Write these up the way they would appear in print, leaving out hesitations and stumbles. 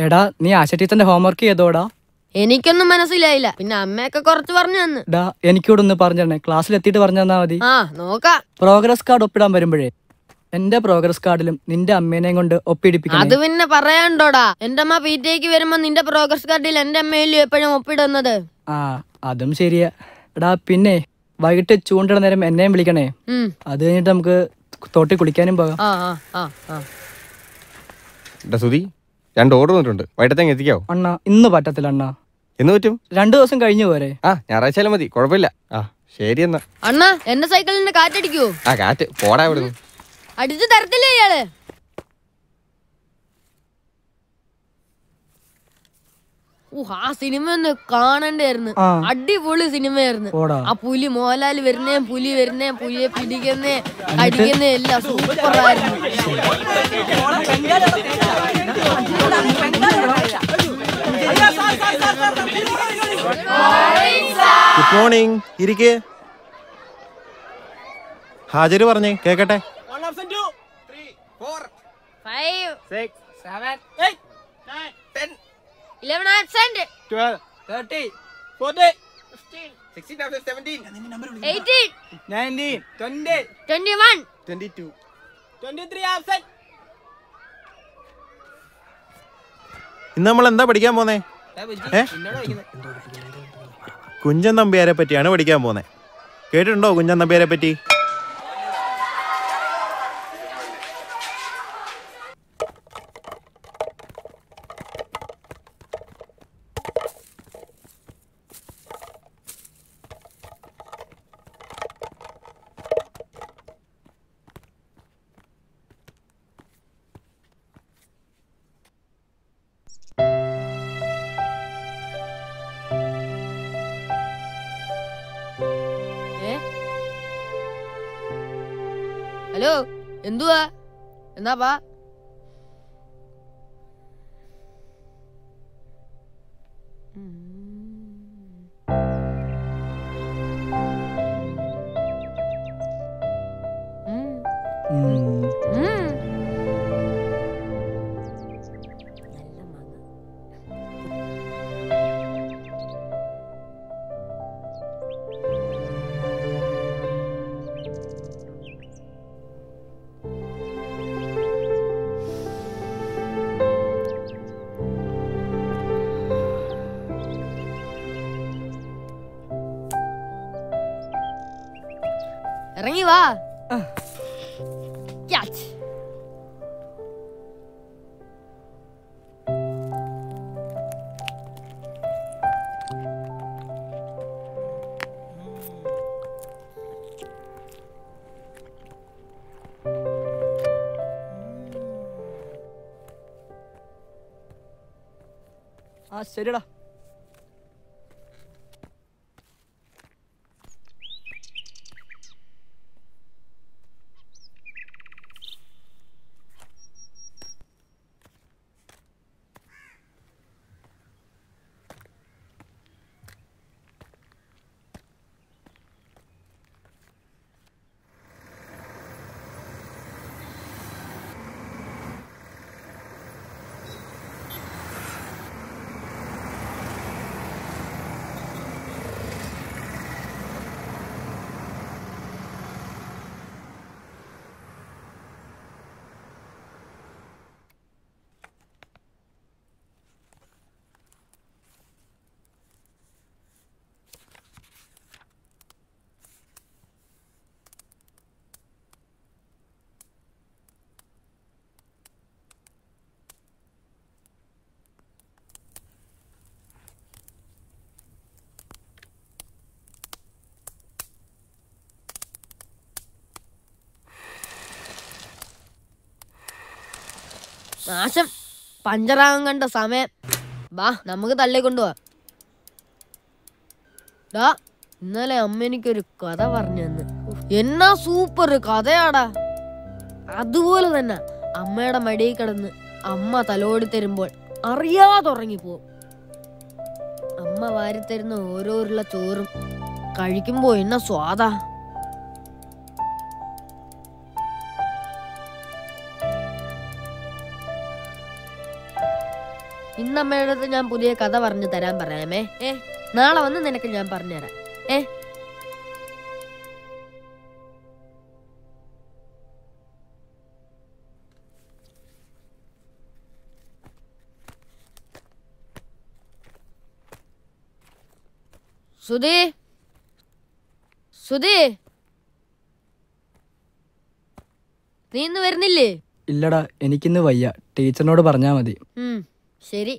എടാ നീ ആശ ടീച്ചറിന്റെ ഹോംവർക്ക് ചെയ്തോടാ? എനിക്കൊന്നും മനസ്സിലായില്ല. പിന്നെ അമ്മയൊക്കെ കുറച്ച് പറഞ്ഞു തന്നു. ഡാ എനിക്കൂടെ ഒന്ന് പറഞ്ഞേ, ക്ലാസ്സിൽ എത്തിയിട്ട് പറഞ്ഞു തന്നാ മതി. നോക്കാം. പ്രോഗ്രസ് കാർഡ് ഒപ്പിടാൻ വരുമ്പോഴേ എന്റെ പ്രോഗ്രസ് കാർഡിലും നിന്റെ അമ്മേനെയും കൊണ്ട് ഒപ്പിടിപ്പിക്കണം. അത് പിന്നെ പറയാണ്ടോടാ, എന്റെ അമ്മ പിറ്റേക്ക് വരുമ്പോ നിന്റെ പ്രോഗ്രസ് കാർഡിൽ എന്റെ അമ്മയിലും എപ്പോഴും ഒപ്പിടുന്നത്. അതും ശരിയാ. എടാ പിന്നെ വൈകിട്ട് ചൂണ്ടിട നേരം എന്നെയും വിളിക്കണേ. അത് കഴിഞ്ഞിട്ട് നമുക്ക് തോട്ടി കുളിക്കാനും പോകാം. സുധി, 2 ഓർഡർ വന്നിട്ടുണ്ട്. വൈകിട്ടത്തേക്ക് എത്തിക്കാവോ? അണ്ണാ ഇന്ന് പറ്റത്തില്ല അണ്ണാ. എന്ന് പറ്റും? 2 ദിവസം കഴിഞ്ഞു പോരെ? ഞായറാഴ്ച മതി, കുഴപ്പമില്ല. ശരി എന്നാ. അണ്ണാ എന്റെ സൈക്കിളിന്റെ കാറ്റടിക്കോ? കാറ്റ് പോടാ ഇവിടുന്ന്. അടിച്ചു തരത്തില്ലേ ഇയാള്? ആ സിനിമ ഒന്ന് കാണണ്ടായിരുന്നു. അടിപൊളി സിനിമയായിരുന്നു. ആ പുലി മോഹൻലാല് വരുന്നേ, പുലി വരുന്നേ, പുലിയെ പിടിക്കുന്നേ, അടിക്കുന്നേ എല്ലാം സൂപ്പറായിരുന്നു. Good morning. ഇരിക്കേ. ഹാജര് പറഞ്ഞേ കേക്കട്ടെ. 1 absent 2 3 4 5 6 7 8 9 10 11 absent 12 13 14 15 16 absent 17 18 19 20 21 22 23 absent. ഇന്ന് നമ്മൾ എന്താ പഠിക്കാൻ പോന്നേ? കുഞ്ചൻ നമ്പ്യാരെ പറ്റിയാണ് പഠിക്കാൻ പോന്നെ. കേട്ടിട്ടുണ്ടോ കുഞ്ചൻ നമ്പ്യാരെ പറ്റി? ഹലോ, എന്തുവാ? എന്നാ ഇറങ്ങി വാ. ശരിടാ. നാശം, പഞ്ചറാകാൻ കണ്ട സമയം. വാ നമുക്ക് തള്ളിക്കൊണ്ടുപോവാ. ഇന്നലെ അമ്മ എനിക്കൊരു കഥ പറഞ്ഞു തന്നു. എന്നാ സൂപ്പർ കഥയാടാ. അതുപോലെ തന്നെ അമ്മയുടെ മടിയിൽ കിടന്ന് അമ്മ തലോടി തരുമ്പോൾ അറിയാതെ ഉറങ്ങിപ്പോവും. അമ്മ വാരിത്തരുന്ന ഓരോരുള്ള ചോറും കഴിക്കുമ്പോ എന്നാ സ്വാദാ. അമ്മയുടെ അടുത്ത് ഞാൻ പുതിയ കഥ പറഞ്ഞു തരാൻ പറയാമേ. നാളെ വന്ന് നിനക്ക് ഞാൻ പറഞ്ഞുതരാം. സുധി, സുധി, നീ ഇന്ന് വരുന്നില്ലേ? ഇല്ലടാ, എനിക്കിന്ന് വയ്യ. ടീച്ചറിനോട് പറഞ്ഞാ മതി. ശരി.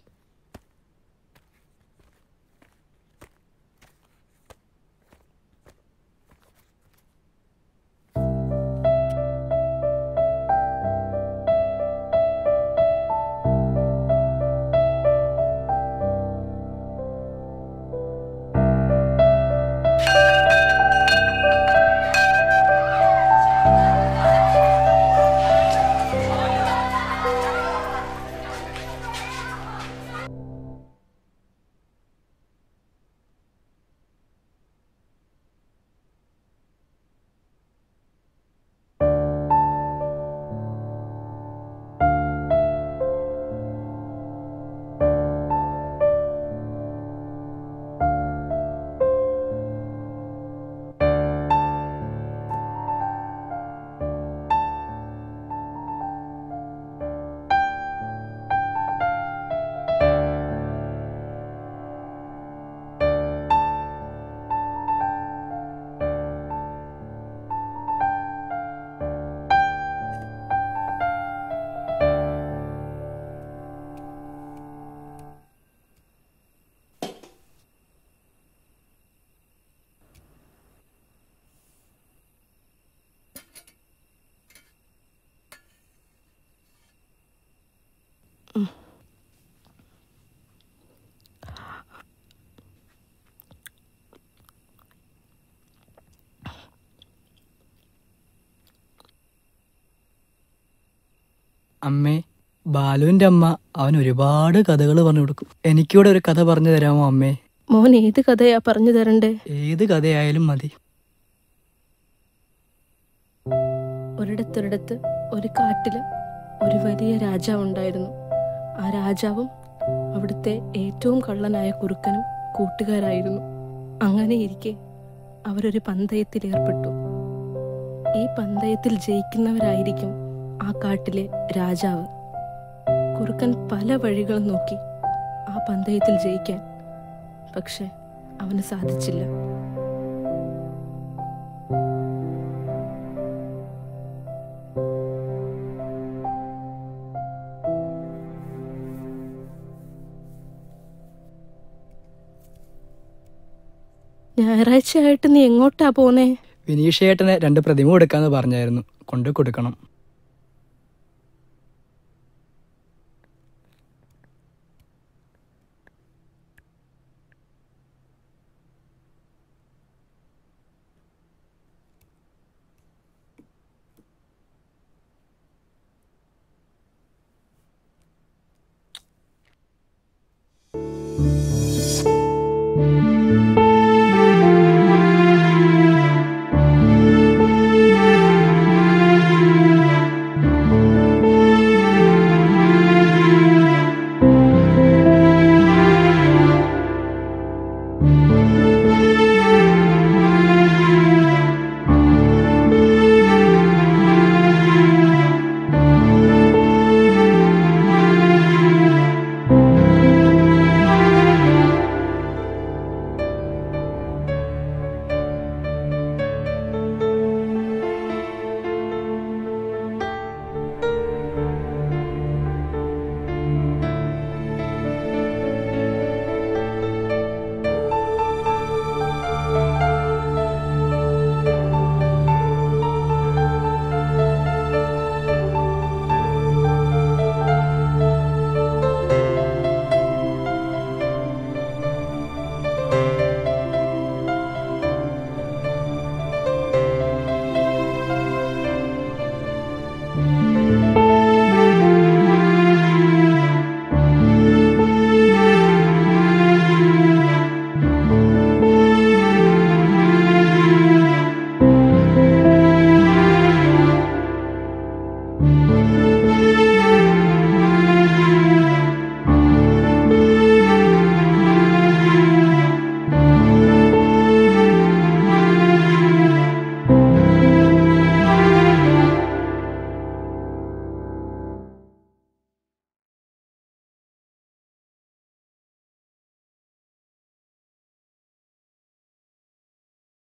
അമ്മേ, ബാലുവിന്റെ അമ്മ അവൻ ഒരുപാട് കഥകൾ പറഞ്ഞു കൊടുക്കും. എനിക്കൂടെ ഒരു കഥ പറഞ്ഞു തരാമോ അമ്മേ? മോൻ ഏത് കഥയാ പറഞ്ഞു തരണ്ടേ? ഏത് കഥയായാലും മതി. ഒരിടത്തൊരിടത്ത് ഒരു കാട്ടില് ഒരു വലിയ രാജാവുണ്ടായിരുന്നു. ആ രാജാവും അവിടുത്തെ ഏറ്റവും കള്ളനായ കുറുക്കനും കൂട്ടുകാരായിരുന്നു. അങ്ങനെയിരിക്കെ അവരൊരു പന്തയത്തിൽ ഏർപ്പെട്ടു. ഈ പന്തയത്തിൽ ജയിക്കുന്നവരായിരിക്കും ആ കാട്ടിലെ രാജാവ്. കുറുക്കൻ പല വഴികളും നോക്കി ആ പന്തയത്തിൽ ജയിക്കാൻ. പക്ഷെ അവന് സാധിച്ചില്ല. ഞായറാഴ്ചയായിട്ട് നീ എങ്ങോട്ടാ പോന്നേ? വിനീഷേട്ടന് 2 പ്രതിമ കൊടുക്കാന്ന് പറഞ്ഞായിരുന്നു. കൊണ്ടു കൊടുക്കണം.